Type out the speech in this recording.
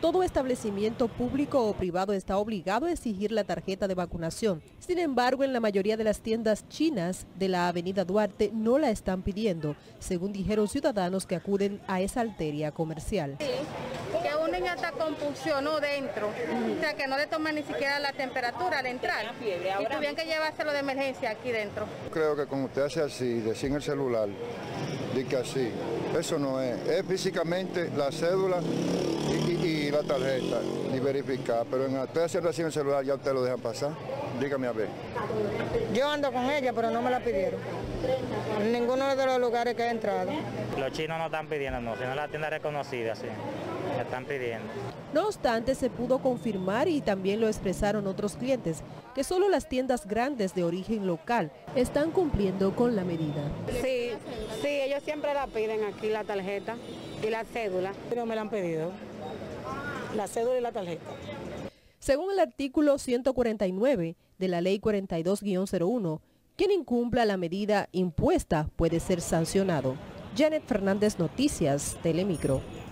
todo establecimiento público o privado está obligado a exigir la tarjeta de vacunación. Sin embargo, en la mayoría de las tiendas chinas de la avenida Duarte no la están pidiendo, según dijeron ciudadanos que acuden a esa arteria comercial. Sí, que un niño hasta compulsionó dentro, o sea que no le toman ni siquiera la temperatura al entrar y tuvieron que llevárselo de emergencia aquí dentro. Creo que como usted hace así, decir en el celular, dice que así, eso no es físicamente la cédula y la tarjeta, ni verificar, pero usted haciendo así en el celular ya usted lo deja pasar, dígame a ver. Yo ando con ella, pero no me la pidieron, en ninguno de los lugares que he entrado. Los chinos no están pidiendo, no, sino la tienda reconocida, sí, están pidiendo. No obstante, se pudo confirmar y también lo expresaron otros clientes, que solo las tiendas grandes de origen local están cumpliendo con la medida. Sí, ellos siempre la piden aquí, la tarjeta y la cédula. Pero me la han pedido, la cédula y la tarjeta. Según el artículo 149 de la Ley 42-01, quien incumpla la medida impuesta puede ser sancionado. Janet Fernández, Noticias, Telemicro.